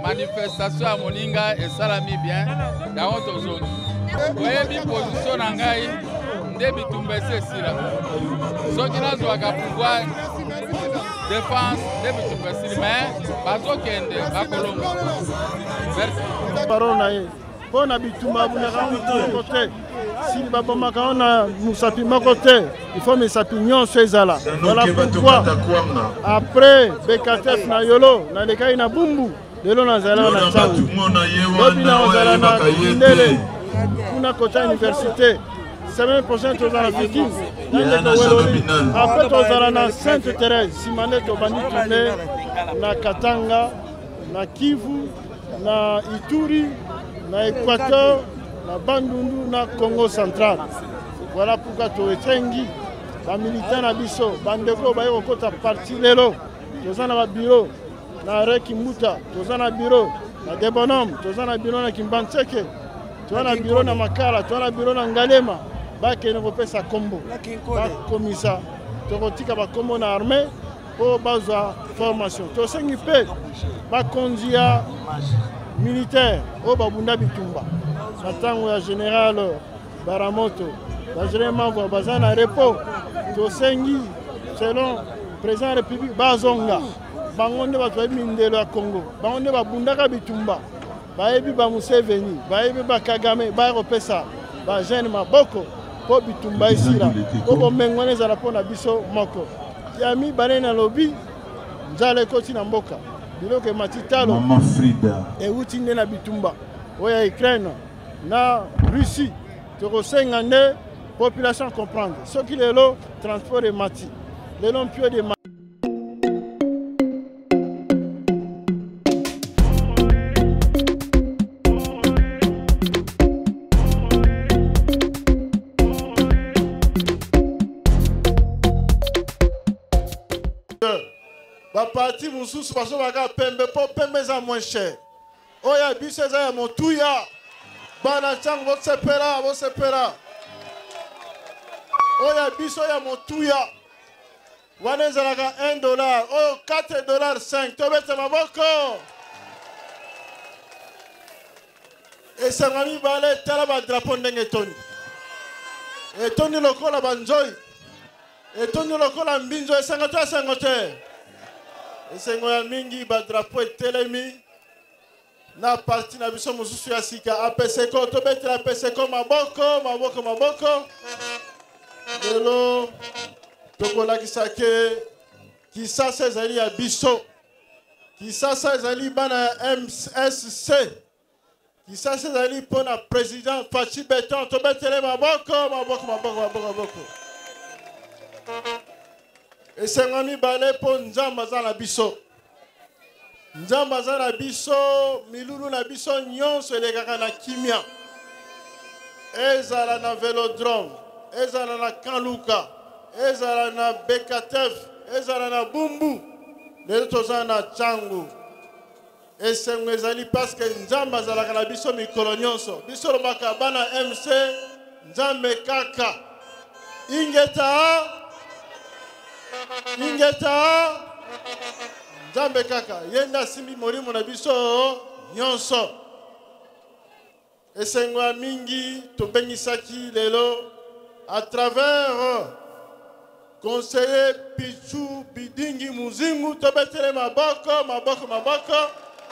manifestation à Moninga et Salami bien dans notre zone. Voyez bien position nangai ndebi tumbese sila. So qui n'a pas pouvoir défense ndebi tumbese mais bazo kende bakolongo. Merci. Parole pour habitumba bunaka côté. Si babomaka on musapi côté, il faut musapi nyonso ezala. Voilà pourquoi après BKTF na yolo na lekai na bumbu lelo na zala na tsangu. Lobi na zala na ndele kuna kota université. Semaine prochaine tozala Viking. Après tozala na Sainte Thérèse, Simane tobandi tourner na Katanga, na Kivu, na Ituri, na Équateur, na Bandundu, na Congo central. Voilà pourquoi tu es les militaires na biso, bandeko baye kokota parti lelo. Tozana ba bureau na Rekimuta, tozana bureau na Debonhomme, tozana bureau na Kimbantseke, tozana bureau na Makala, tozana bureau na Ngalema. Bake ne kopesa kombo. Ba komisa, tokotika ba kombo na armée pour bazwa formation. Tosengi pe ba konzia militaire au babunda bitumba. Matango ya général Baramoto, la général bazana repos. Tosengi selon président de la République bazonga. Bangonde batwa mindelo ya Congo. Bangonde babunda ka bitumba. Baebi ba Museveni, baebi ba Kagame, ba repesa, ba jeune maboko. Po bitumba isira. Ko mengone za rapona biso moko. Yami barena lobby nzale koti na mboka. Biloke matitalo Mama Frida e uti na bitumba oya Ukraine na Russie to senga ne population comprendre ce qui est là transport et mati les noms pieux de parti mususu parce que pembe pour pembe za moins cher. Oya biso za ya motuya. Bana chango bo sepera. Oya biso ya motuya. Wana za ka $1, oyo $4, 5. Tobete maboko. Et ça m'a mis balé tala ba drapeau ndenge toni. Et toni lokola banjoy. Et toni lokola mbinjo e 50. Esengo ya mingi ba drapeau etelemi na parti na biso mususu ya sika apeseko to betela apeseko maboko lelo tokolakisa ke kisasa ezali ya biso kisasa ezali bana MSC kisasa ezali pona président Fachi Beton to betele maboko esenga mibale po nzamba za na biso nzamba za na biso milulu na biso nyonso elekaka na kimia ezala na velodrome ezala na Kanluka ezala na BKTF ezala na Bumbu lelo toza na Tsangu esenga ezali parce que nzamba azalaka na biso mikolo nyonso biso lobaka bana MC nzambe kaka ingeta nzambe kaka yenda simbi molimo na biso nyonso esengo mingi tobengisaki lelo à travers conseiller Pichu Bidingi Muzingu tobetele maboko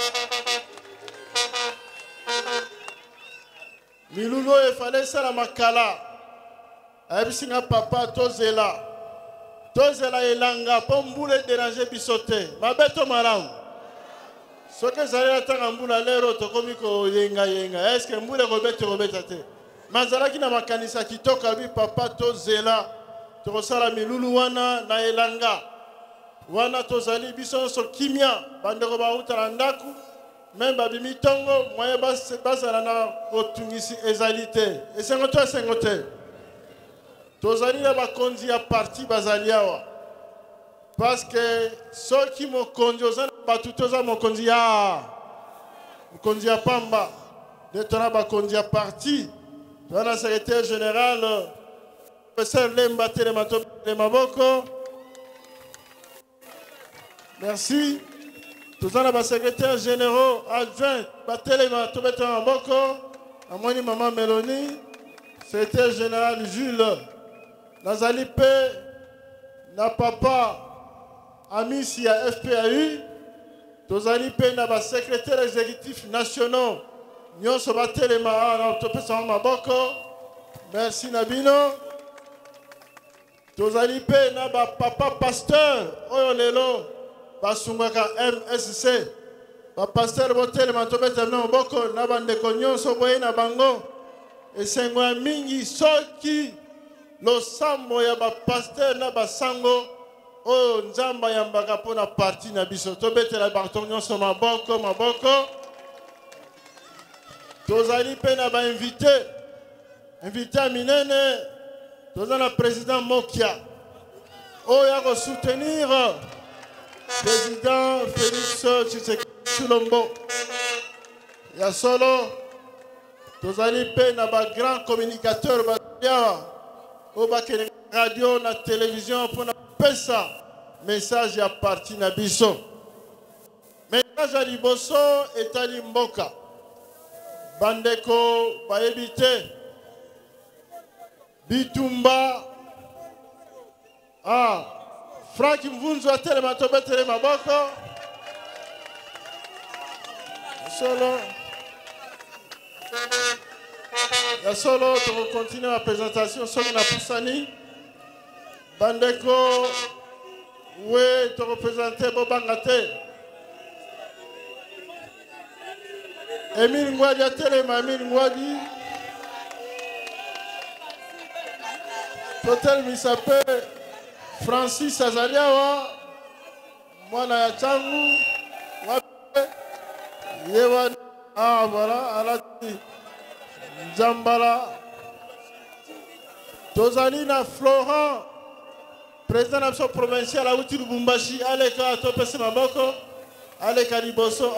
milulu efale sala makala abisinga papa tozela elanga po mbula déranger bisote mabeto malamu soke zali atanga mbula lero tokomi ko yenga est-ce que mbula kobeta te mazalaki na makanisa kitoko bi papa tozela tokosala milulu wana na elanga wana tozali biso so kimia bandeko bauta na ndaku même babimi tongo moye basala na otungisi ezalité esengo te tozali na bakonzi ya parti bazali awa parce que soki mokonzi oza na bato toza mokonzi ya pamba nde tona bakonzi ya parti toza na secrétaire général professeur Lemba Telema tobetele maboko merci Tous les secrétaires généraux adjoints, Batelema, Tobeta Maboko, Amoni Maman Mélanie, secrétaire général Jules, Nazali P, na papa Amici à FPAU, Tozali P, na secrétaire exécutif national, Nyonso Batelema, na Tobeta Maboko, merci Nabino. Tozali P, na papa pasteur, Oyolelo. Basungaka MSC pasteur botel matobeta na boko na bandeko nyonso boye na bango esengo ya mingi soki losambo ya pasteur na basango oyo nzamba yambaka mpona parti na biso tobetela bato nyonso maboko tozali mpe na bainvité ya minene toza na président Mokia oyo ya kosoutenir Président Félix Tshisekedi ya solo tozali pe na ba grand communicateur ba o ba radio na télévision pour na pesa message ya parti na biso message ya liboso etali mboka bandeko bayebite bitumba Frank Mvunzu a telema tobetele maboko. Solo, on continue la présentation sur la Poussani. Bandeko, oui, tu représentes Bobangate. Emile Ngwadi a telema, Emile Ngwadi. Totel Misape. Francis Azaliawa, mwana ya changu, wape, yewa, voilà, alati, Njambala, Tozalina Florent, président de l'Action provinciale, Aouti Lubumbashi, Aleka, Topesi Maboko, Aleka Liboso,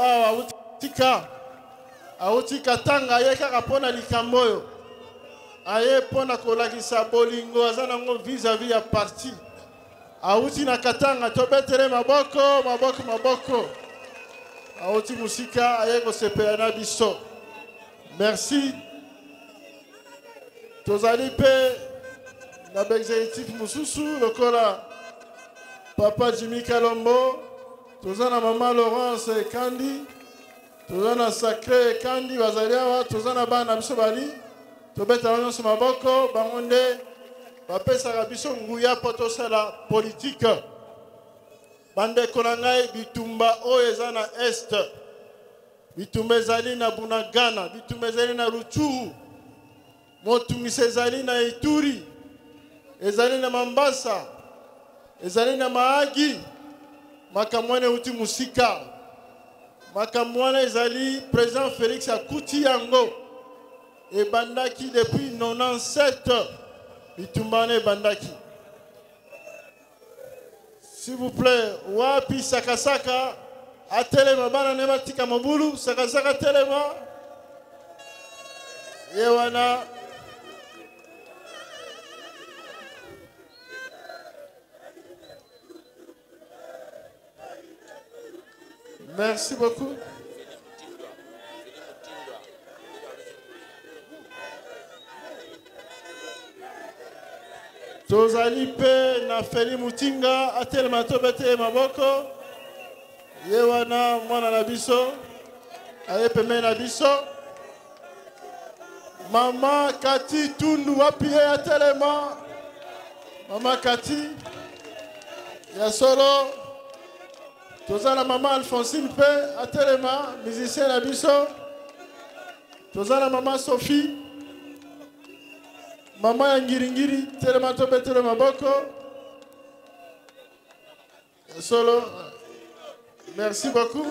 Aouti Katanga, Yeka Rapona Likamboyo, Aye Pona Kolakisa Bolingo, Azanango vis-à-vis à parti. Aouti na Katanga, tobetere maboko. Aouti musika, ayeko sepeyana biso. Merci. Tozali pe, na exécutif mususu, lokola Papa Jimmy Kalombo, tozana Maman Laurence Kandi, tozana Sacré Kandi, Wazaliawa, tozana Bana biso bali, tobetera nyonso maboko, bangonde, bapesaka biso nguya po tosala politique bandeko na ngai bitumba oyo eza na est bitumba ezali na Bunagana bitumba ezali na Rutshuru motungisa ezali na Ituri ezali na Mambasa ezali na Mahagi makamwane uti musika makamwane ezali président Félix akuti yango ebandaki depuis 97 Bitumbane Bandaki. S'il vous plaît, wapi Sakasaka, a telema bana nema tika mabulu, Sakasaka telema. Yewana. Merci beaucoup. Tozali pe na Feli Mutinga atelema tobete maboko yewana mwana na biso ayepe me na biso Mama Kati Tundu wapi atelema Mama Kati ya solo tozala Mama Alphonsine pe atelema musicien na biso tozala Mama Sophie Mama ya ngiringiri telema tobetele maboko solo merci beaucoup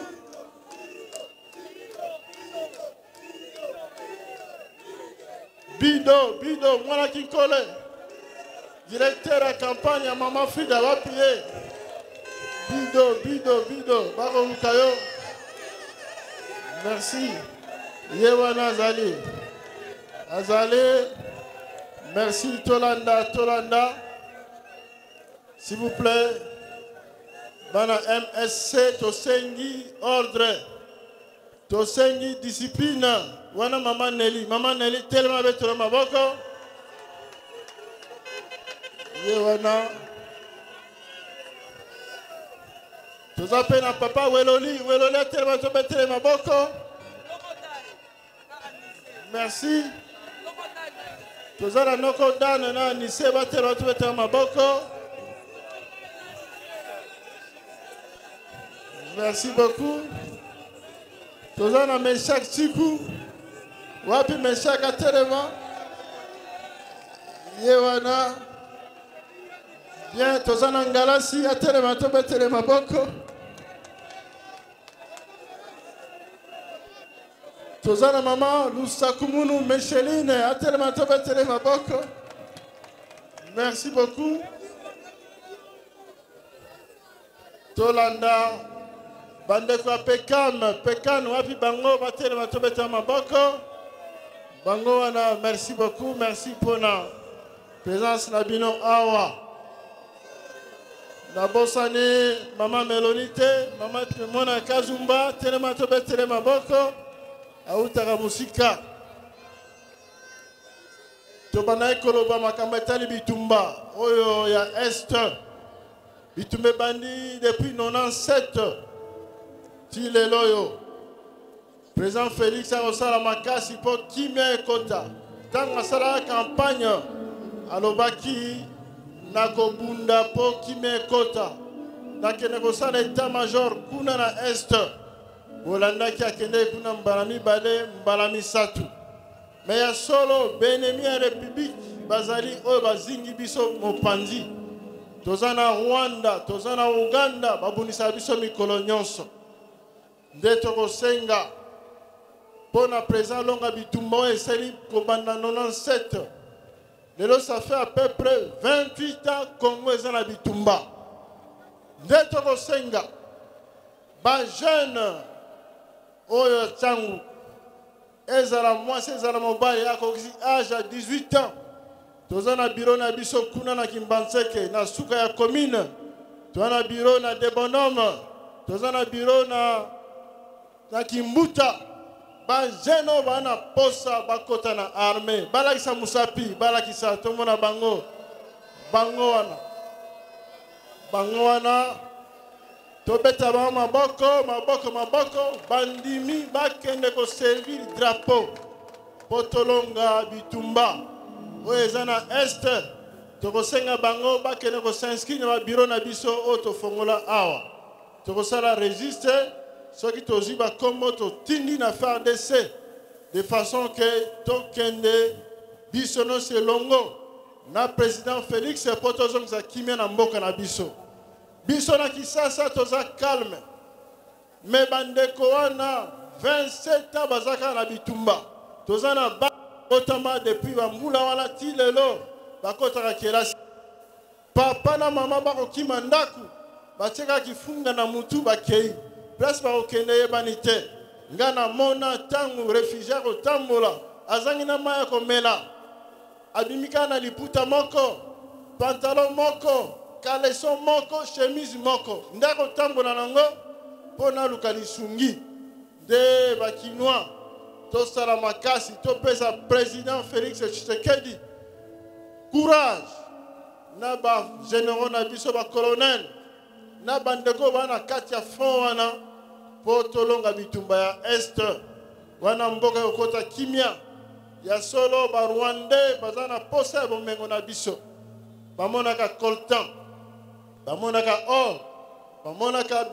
Bido mwana Kinkole directeur à campagne ya Mama Frida wapie Bido bako Mukayo merci yewana azali merci Tolanda s'il vous plaît Bana MSC tosengi ordre. Tosengi discipline. Wana Maman Nelly. Maman Nelly tellement beto maboko. Yewana. Toza pe na papa Weloli tellement beto maboko. Merci. Toza na noko dana na nise ba tellement beto maboko. Merci beaucoup. Tozana Meshak Chiku. Wapi Meshak Atelema. Yewana. Bien, Tozana Ngalasi Atelema Tobe Telema Boko. Tozana Maman Lusakumunu Micheline Atelema Tobe Telema Boko. Merci beaucoup. Tolanda. Bandeko Pekan wapi bango batele matobeta maboko. Bango wana merci beaucoup, merci pour la présence na bino awa. Na bosani Maman Melonite, Maman Mona Kazumba, tele matobeta maboko. Autaka musika. Tobana ekoloba makambetali bitumba oyo ya Est. Bitumbe bandi depuis 97. Tile loyo. Président Félix Arosala Makasi pour Kimia Ekota. Tanga sala campagne alobaki nakobunda pour Kimia Ekota. Nakene kosala état-major kuna na Est. Bolanda ki akende kuna mbalami bale mbalami satu. Mais ya solo benemi ya République bazali oyo bazingi biso mopanzi. Tozana Rwanda, tozana Uganda, babunisa biso mikolo nyonso. Ndeto kosenga pona présent longa bitumba et seli kobanda 97. Lelo ça fait à peu près 28 ans Congo est na bitumba. Ndeto kosenga ba jeune oyo tangu ezala moi ezala mobali yako âge à 18 ans. Tozana bureau na biso kuna na Kimbanseke na suka ya commune. Tozana bureau na Debonome. Tozana bureau na Kimbuta. Ba jeno bana posa bakota na armée. Balakisa musapi, balakisa tomona bango. Bango wana. Tobeta ba maboko. Bandimi bakende ko servir drapeau. Potolonga bitumba. Oezana Est. Tokosenga bango bakende ko s'inscrire na bureau na biso auto fongola awa. Tokosala résister. Ce qui te dit, comme tu tindi na faire d'essai, de façon que ton kende bisono se longo na président Félix et potozong za kimia na mboka na biso. Biso na kisasa toza calme. Mais bandeko wana 27 ans bazaka na bitumba. Toza na ba otama depuis bambula wana tilelo bakota ka kelasi. Papa na mama bako kimandaku bateka kifunga na mutu bakei. Place par okende banite ngana mona tangu réfugié ko tambola azangi na maya ko mela abimika na liputa moko pantalon moko caleçon moko chemise moko ndako tambola nango pona lukalisungi de bakinois to sala makasi to pesa président Félix Tshisekedi courage na ba généraux na biso ba colonel na bandeko bana kati ya front wana potolonga bitumba ya Est wana mboka yokota kimia ya solo ba Rwandais bazana posa ya bomengo na biso bamonaka coltan bamonaka or bamonaka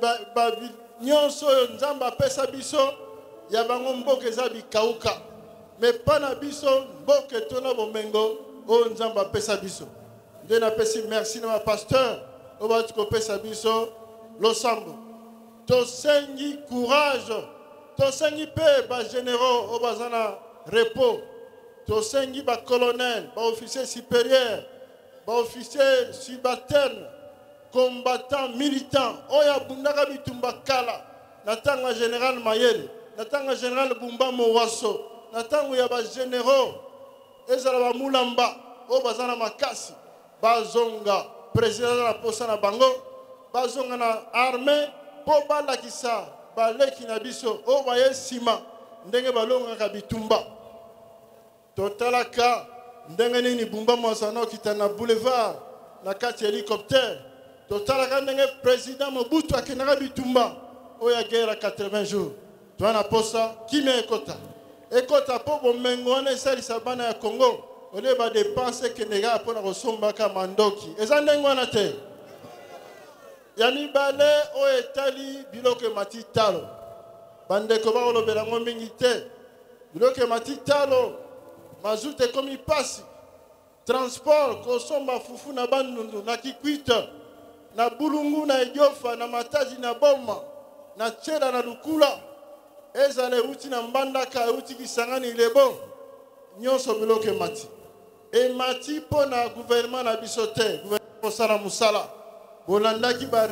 nyonso oyo nzambe apesa biso ya bango mboka eza bikauka me pana biso mboka etona bomengo oyo nzambe apesa biso nde napesi merci na ba pasteur oba tukopesa biso losambo tosengi courage tosengi pe ba généraux obazana repos tosengi ba colonel ba officier supérieur ba officier subalterne combattant militant oya bundaka bitumba kala natanga général Mayele natanga général Bumba Mowaso natanga ya ba généraux ezala ba mulamba obazana makasi bazonga président de la posa na bango bazonga na armée po balakisa baleki na biso o baye sima ndenge balongaka bitumba totalaka ndenge nini bumba mosano kita na boulevard na kati hélicoptère totalaka ndenge président Mobutu akenaka bitumba oya guerre 80 jours twana posa kimia ekota po bomengo wana esalisa bana ya Congo ole ba dépense kenega mpona kosombaka mandoki eza ndenge wana te ya mibale o etali biloko matitalo bandeko bakolobela ngo mingi te biloko matitalo mazute komi pasi transport kosomba fufu na bandundu na Kikwita na Bulungu na Idiofa na Matadi na Boma na Tshela na Lukula ezale uti na Mbandaka uti Kisangani lebo nyonso biloko mati e mati pona gouvernement na bisote gouvernement sala musala bolandaki ba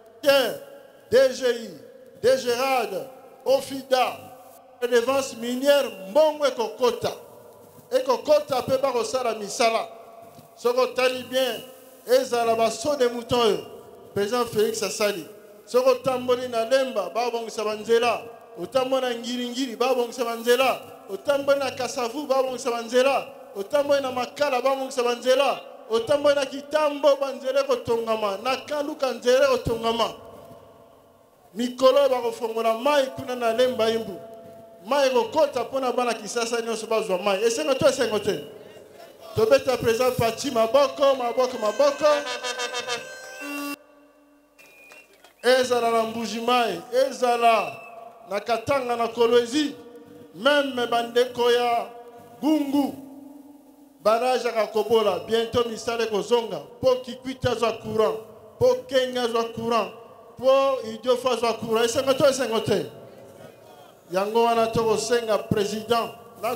DGI DGRAD OFIDA redevance minière mbongo ekokota pe ba kosala misala soko tali bien ezala baso de mouton président Félix asali soko tamboli na lemba babongisa banzela otambona ngiri babongisa banzela otambona kasavu babongisa banzela otambona na makala babongisa banzela otambona kitambo banzela kotongama na kaluka nzela kotongama mikolo bakofongola mai kuna na lemba imbu mai kokota pona bana kisasa nyonso bazwa mai esengo te tobeta président Fatima maboko ezala na Mbujimai ezala na Katanga na Kolwezi même bandeko ya Gungu barrage ya Kobola bientôt misale kozonga po Kikwita zwa courant po Kenga zwa courant po Idiofa zwa courant esengo te yango wana tokosenga président na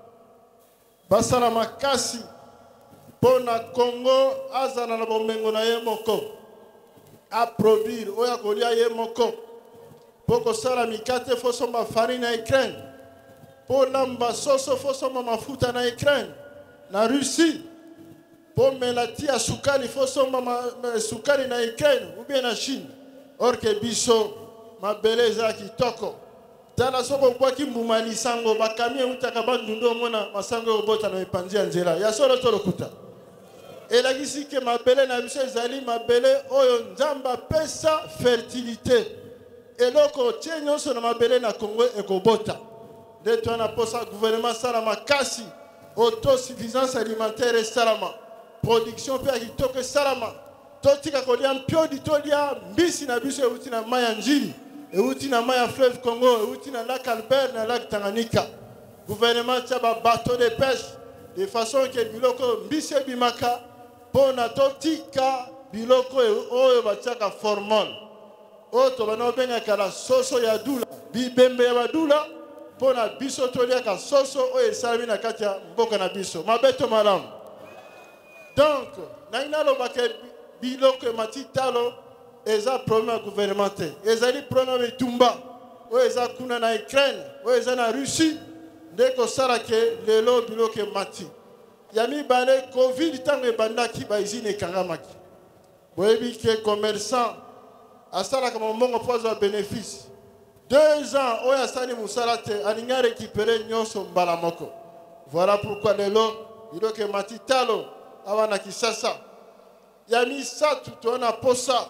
basala makasi pona Congo azana na bomengo na ye moko a produire oya kolia ye moko poko sala mikate fosomba farine na Ukraine po lamba soso fosomba mafuta na Ukraine na Russie po melati ya sukali fosomba sukali na Ukraine ou bien na Chine or que biso mabeleza kitoko tala soko kwa kimbuma lisango bakamie utaka bandundu mona masango obota na epanzi ya nzela ya solo tolokuta elagisi ke mabele na biso ezali mabele oyo nzamba pesa fertilité eloko tie nyonso na mabele na Congo ekobota nde twana posa gouvernement sala makasi autosuffisance alimentaire salama production pe kitoko salama totika kolia mpiodi tolia mbisi na biso euti na maya njili euti na maya fleuve Congo euti na lac Albert na lac Tanganyika gouvernement tia ba bateau de pêche de façon que biloko mbisi bimaka pona totika biloko oyo batiaka formol oto bana benga kala soso ya dula bibembe ya badula pona biso toliaka soso oyo esalami na kati ya mboka na biso mabeto malamu donc naina lobaka biloko matitalo eza problème gouvernemental ezali problème etumba oyo eza kuna na Ukraine oyo eza na Russie ndeko sala ke lelo biloko mati ya mibale covid tango ebandaki baizine ekangamaki boyebi ke commerçant asalaka mbongo po azwa bénéfice 2 ans oyo asali mosala te alinga récupérer nyonso mbala moko voilà pourquoi lelo biloko matitalo awa na Kisasa ya misatu toona posa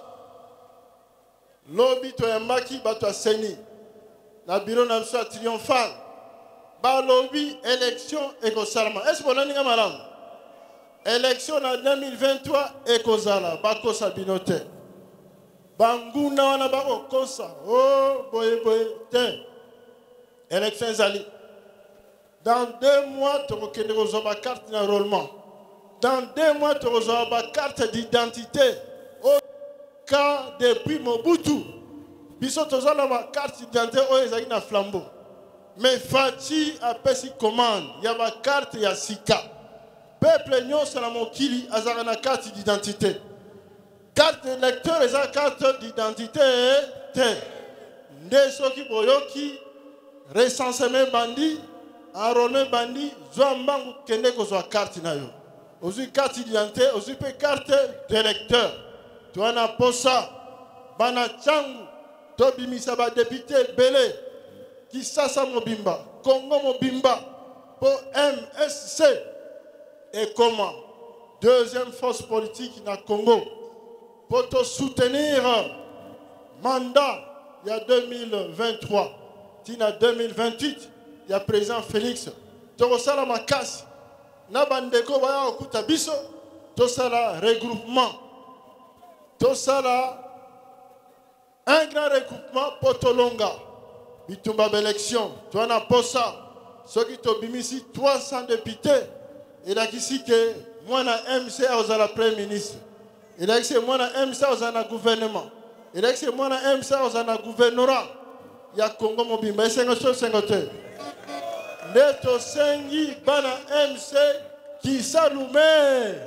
lobi toyambaki bato aseni na bureau na biso ya triomphal balobi élection ekosalama est-ce que bonaninga malamu élection na 2023 ekozala bakosa bino te banguna wana bakokosa boye te élection ezali dans 2 mois tokokende kozwa bakarte na enrôlement dans 2 mois tozwa ba carte d'identité au cas depuis Mobutu biso tozwa na ba carte d'identité oyo ezali na flambeau mais Fachi apesi commande ya ba carte ya sika peuple nyonso na mokili azaka na carte d'identité carte électeur eza carte d'identité te nde soki boyoki recensement bandi enrôlement bandi zwa mbangu kende kozwa carte na yo ozwi carte d'identité ozwi pe carte d'électeur toana posa bana changu tobimisa ba député belé Kisasa Mobimba Congo Mobimba pour MSC et comment deuxième force politique na Congo pour te soutenir mandat il y a 2023 tina 2028 il y a président Félix tokosala makasi na bandeko baya okuta biso tosala regroupement tosala un grand regroupement pour Tolonga bitumba élection toi na posa soki to bimisi 300 députés et la kisi que moi na MC ozala premier ministre et là c'est moi na MC ozala gouvernement et là c'est moi na MC ozala gouvernorat ya Congo Mobimba sengote Neto sengi bana MC Kisalume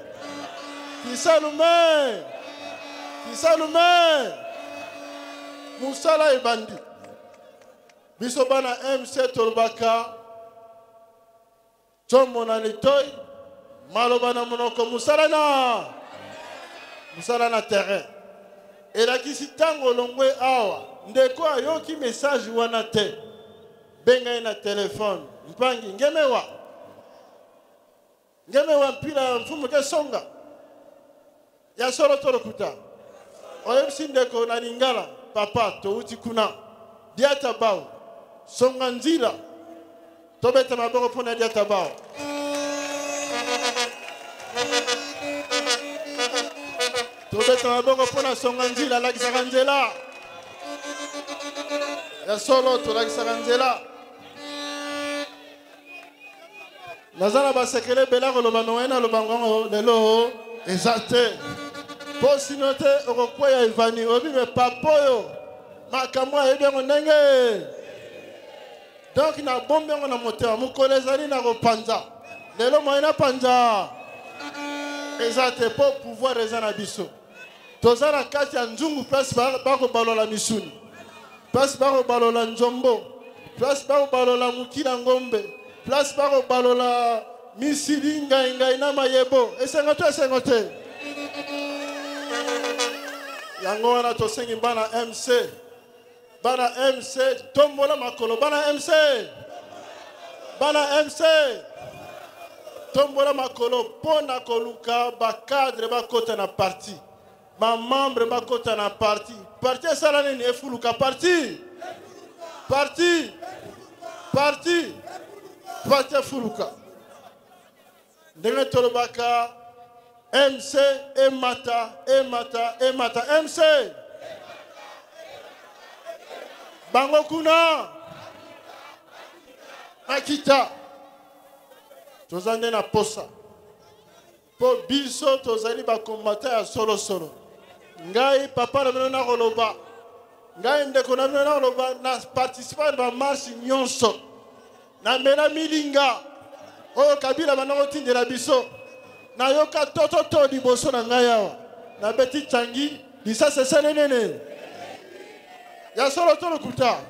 Musala ebandi biso bana MC Tolbaka Tomona Litoy Malobana monoko musala na terrain et la kisi tango longwe awa ndeko ayoki message wana te benga na téléphone mpangi ngemewa mpila mfumu ke songa ya solo tolokuta oyebisi ndeko na lingala papa touti kuna diata bao songa nzila tobeta maboko pona diata bao tobeta maboko pona songa nzila lakisaka nzela ya solo tolakisaka nzela nazala basekele bela koloba noena lobango lelo ezate po sino te okokweya ivani obi me papoyo makambo ayebi yango ndenge donc na bombe yango na motema mokolo ezali na kopanza lelo moye na panza eza te po pouvoir eza na biso toza na kati ya nzungu place bakobalola misuni place bakobalola nzombo place bakobalola mokila ngombe place bakobalola misili ngai na mayebo esengo te yango wana tosengi bana MC tombola makolo bana MC tombola makolo pona koluka bakadre bakota na parti membre bakota na parti esala nini efuluka parti efuluka ndenge tolobaka MC emata MC bango kuna makita tozande na posa po biso tozali bakombata ya solo ngai papa na bino na koloba ngai ndeko na bino na koloba na participa na marche nyonso na mena milinga oyo kabila banako tindela biso na yoka toto liboso na ngai awa na beti changi lisasa esenenene ya solo tolokuta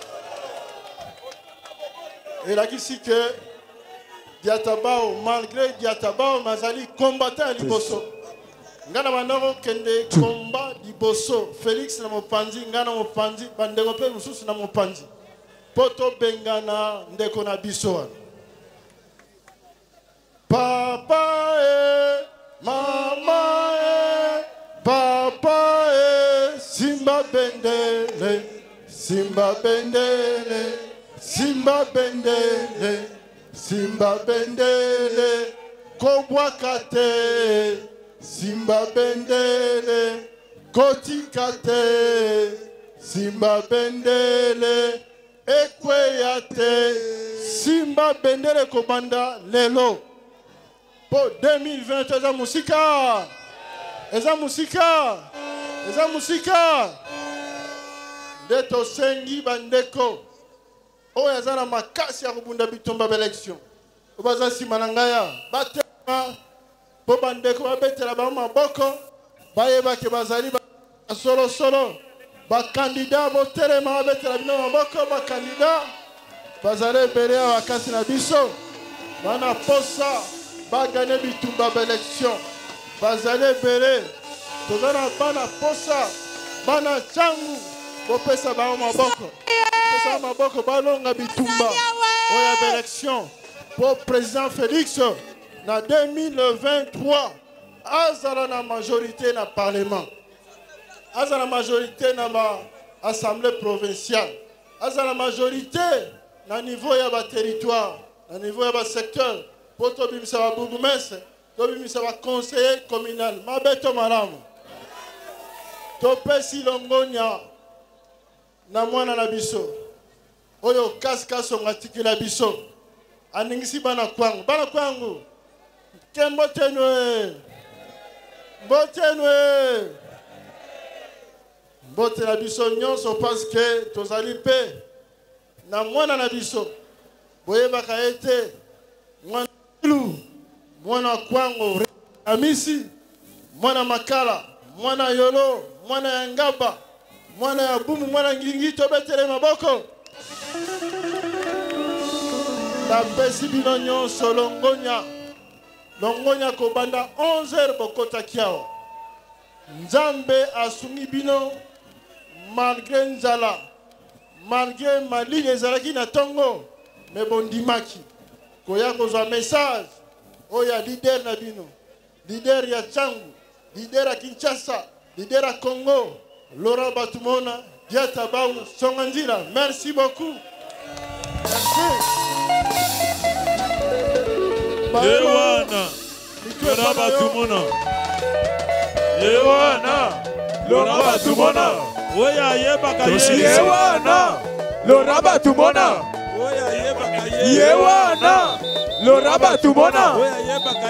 elakisi ke diatabao malgré diatabao mazali combattant liboso ngana banako kende komba liboso Félix na mopanzi ngana mopanzi bandeko pe mususu na mopanzi poto bengana ndeko na biso wana papa mama papa simba bendele kobwakate simba bendele kotikate simba bendele ekweyate simba bendele kobanda lelo po 2020 eza musika ndeto sengi bandeko oyo azana makasi ya kobunda bitumba b'élection obaza nsima na ngaya batema po bandeko babetela bango maboko bayebake bazali solo bakandida botelema babetela bino maboko bakandida bazali ebele ya bakasi na biso bana posa bagane bitumba b'élection bazali ebele toza na bana posa bana changu bopesa bao maboko pesa maboko balonga bitumba oya élection pour président Félix na 2023 azala na majorité na parlement azala na majorité na assemblée provinciale azala na majorité na niveau ya ba territoire na niveau ya ba secteur pour tobimisa ba bourgmestre tobimisa ba conseiller communal mabeto malamu topesi longonya na mwana na biso oyo kaskaso ngatikila biso aningisi bana kwangu kembo tenwe bote na biso nyonso parce que tozali pe na mwana na biso boyebaka ete mwana kwangu amisi mwana makala mwana yolo mwana ya ngaba mwana ya bumu mwana ngilingi tobetele maboko tapesi bino nyonso longonya kobanda 11h bokota kiawa nzambe asungi bino malgré nzala malgré malili ezalaki na tongo me bondimaki koya kozwa message oya leader na bino leader ya changu leader ya Kinshasa leader ya Congo Laurent Batumona Diata Bau Songanzila merci beaucoup Yewana Laurent Batumona Yewana Laurent Batumona Oya yebaka Yewana Laurent Batumona Oya yebaka Yewana Laurent Batumona Oya yebaka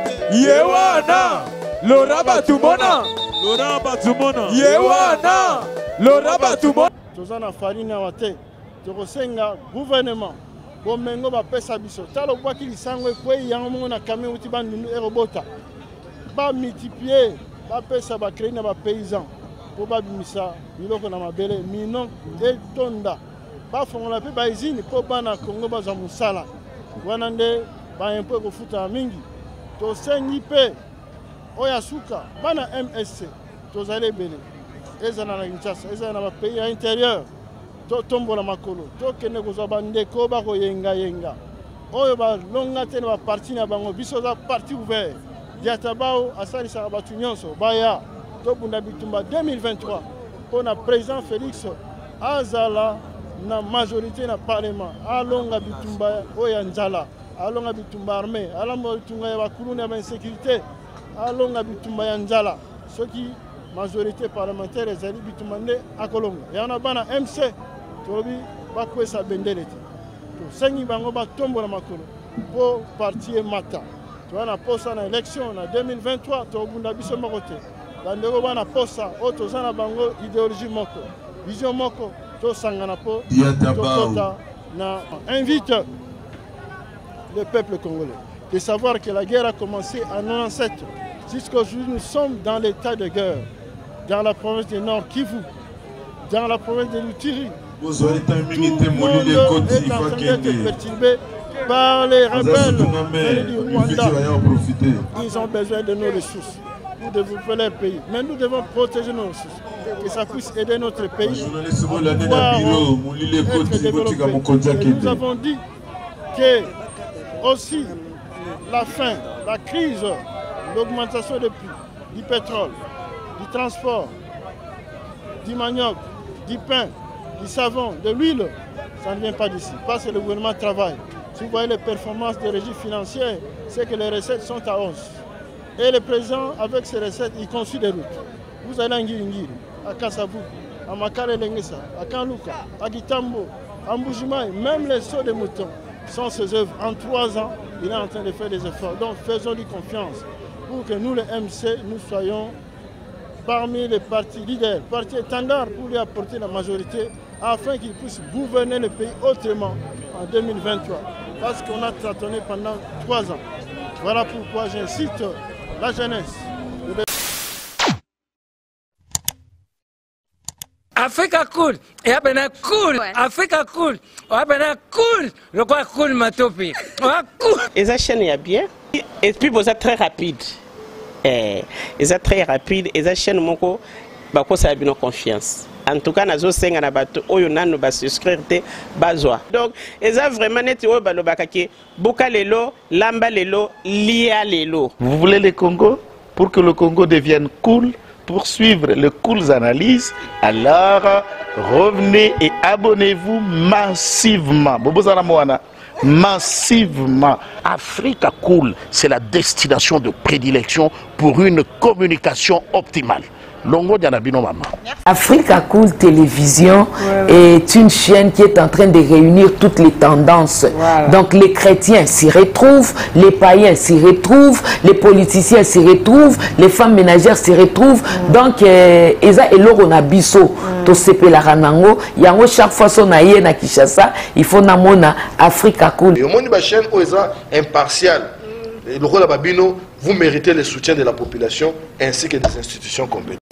Yewana Laurent Batumona Laurent Batumona Yewana Laurent Batumona tozana farine ya wate tokosenga gouvernement bomengo bapesa biso talo bwaki lisango ekwe yango mongo na kame uti bandundu erobota ba multiplier bapesa bakrei na bapaysan po babimisa biloko na mabele mino etonda bafongola mpe baizini po bana Kongo bazwa mosala wana nde baimpo ekofuta mingi tosengi mpe oya suka bana MSC tozali ebele ezana na Kinshasa ezana na bapays ya intérieur totombola makolo tokende kozwa bandeko bakoyenga oyo balonga te na baparti na bango biso za parti ouvert Diata Bao asalisaka bato nyonso baya tobunda bitumba 2023 mpona président Félix azala na majorité na parlement alonga bitumba oyo nzala alonga bitumba armée alonga bitumba ya bakuluna ya insécurité alonga bitumba ya nzala soki majorité parlementaire ezali bitumba nde akolonga yana bana MC tobi bakwesa bendele te tosengi bango batombola makolo po parti mata toana posa na élection na 2023 tobunda biso moko te bandeko bana posa o tozana bango idéologie moko vision moko tosangana po tokota na invite le peuple congolais de savoir que la guerre a commencé en 97 jusqu'aujourd'hui nous sommes dans l'état de guerre dans la province du Nord Kivu dans la province de Lutiri. Tout le monde est en train d'être perturbé par les rebelles du Rwanda. Ils ont besoin de nos ressources pour développer leur pays. Mais nous devons protéger nos ressources, que ça puisse aider notre pays à pouvoir être développé. Et nous avons dit que aussi la fin, la crise, l'augmentation des prix du pétrole, du transport, du manioc, du pain, du savon, de l'huile, ça ne vient pas d'ici. Parce que le gouvernement travaille. Si vous voyez les performances des régies financières, c'est que les recettes sont à hausse. Et le président, avec ses recettes, il construit des routes. Vous allez à Ngiri, à Kassabou, à Makale Lengesa, à Kanluka, à Gitambo, à Mbujimaï, même les sauts de moutons sont ses œuvres. En 3 ans, il est en train de faire des efforts. Donc faisons-lui confiance pour que nous, les MC, nous soyons parmi les partis leaders, partis étendards pour lui apporter la majorité afin qu'il puisse gouverner le pays autrement en 2023. Parce qu'on a tâtonné pendant 3 ans. Voilà pourquoi j'incite la jeunesse. Africa cool, et après cool, Africa cool, après cool, le quoi cool matopi, cool. Et ça chaîne est bien, et puis vous êtes très rapide. Et ça très rapide, et ça chaîne moko, bakosa bino confiance. En tout cas, nazo senga na bato oyo nanu ba souscrire te bazwa. Donc, eza vraiment neti oyo balobaka ke buka lelo, lamba lelo, lia lelo. Vous voulez le Congo? Pour que le Congo devienne cool, pour suivre les cool analyses, alors revenez et abonnez-vous massivement. Bobozana Moana. Massivement. Africa Cool, c'est la destination de prédilection pour une communication optimale. Longo Dianabino Mama. Africa Cool Télévision est une chaîne qui est en train de réunir toutes les tendances. Voilà. Donc les chrétiens s'y retrouvent, les païens s'y retrouvent, les politiciens s'y retrouvent, les femmes ménagères s'y retrouvent. Donc Eza et Loro Nabiso, to sepe la ranango, yango chaque fois son aïe na Kinshasa, il faut namona Africa Cool. Et au monde de la chaîne Oeza impartial. Le rôle de Babino, vous méritez le soutien de la population ainsi que des institutions compétentes.